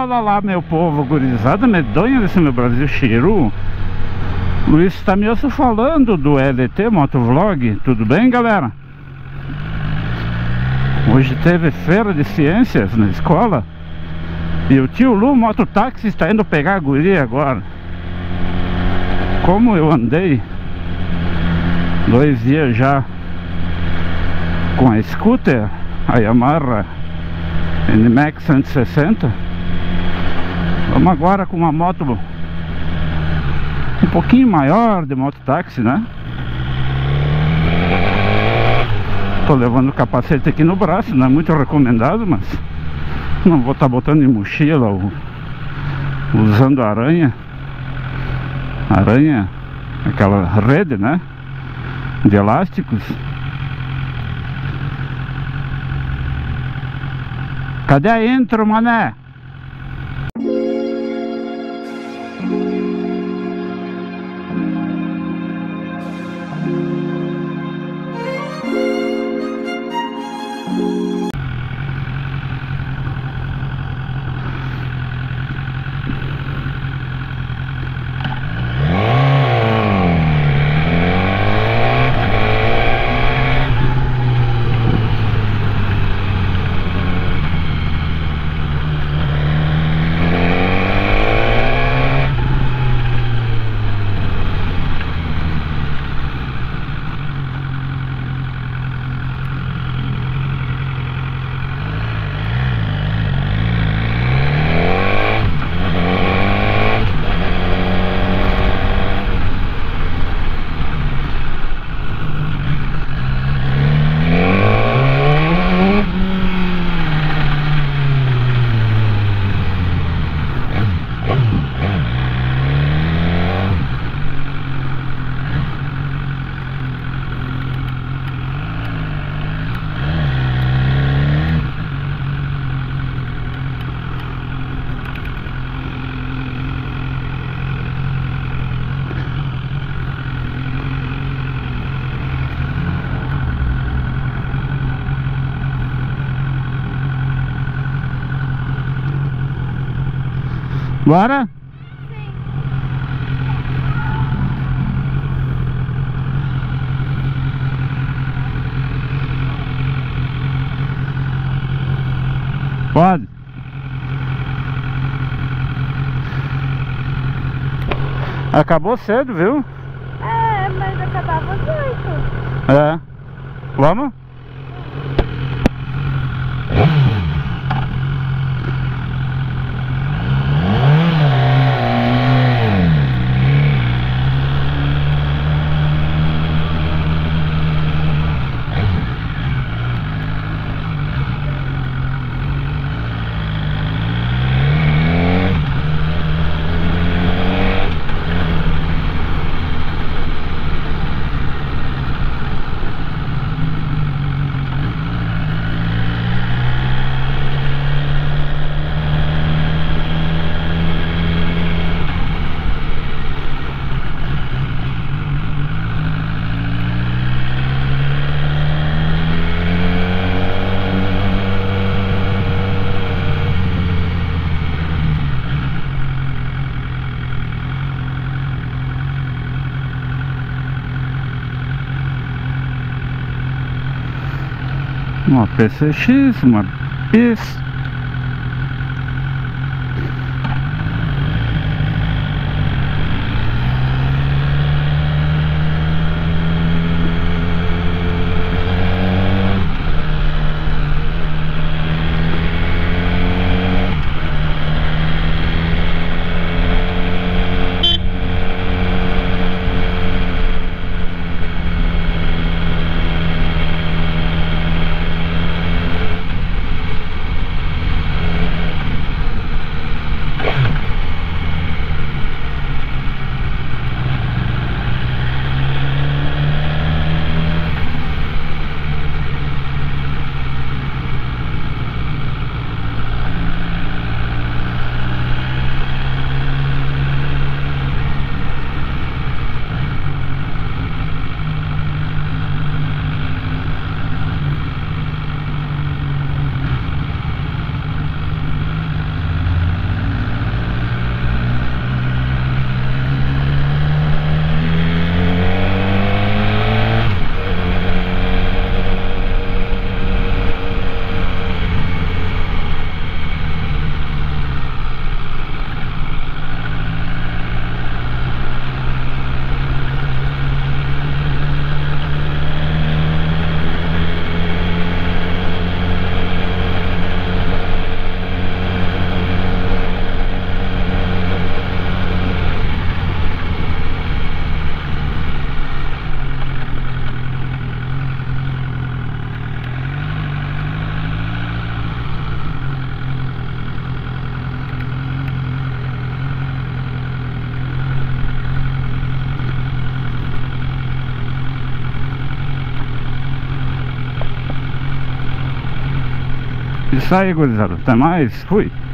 fala lá, meu povo, gurizada medonha desse meu Brasil Chiru. Luiz Tamioso falando do EDT Motovlog. Tudo bem, galera? Hoje teve feira de ciências na escola e o tio Lu Mototáxi está indo pegar a guria agora. Como eu andei 2 dias já com a scooter, a Yamaha NMAX 160, vamos agora com uma moto um pouquinho maior de mototáxi, né? Tô levando o capacete aqui no braço, não é muito recomendado, mas não vou estar botando em mochila ou usando aranha, aquela rede, né, de elásticos. Cadê a intro, mané? Bora? Pode. Acabou cedo, viu? É, mas acabava às 8. É. Vamos? Uma PCX, uma PIS. Isso aí, gurizada. Até mais. Fui.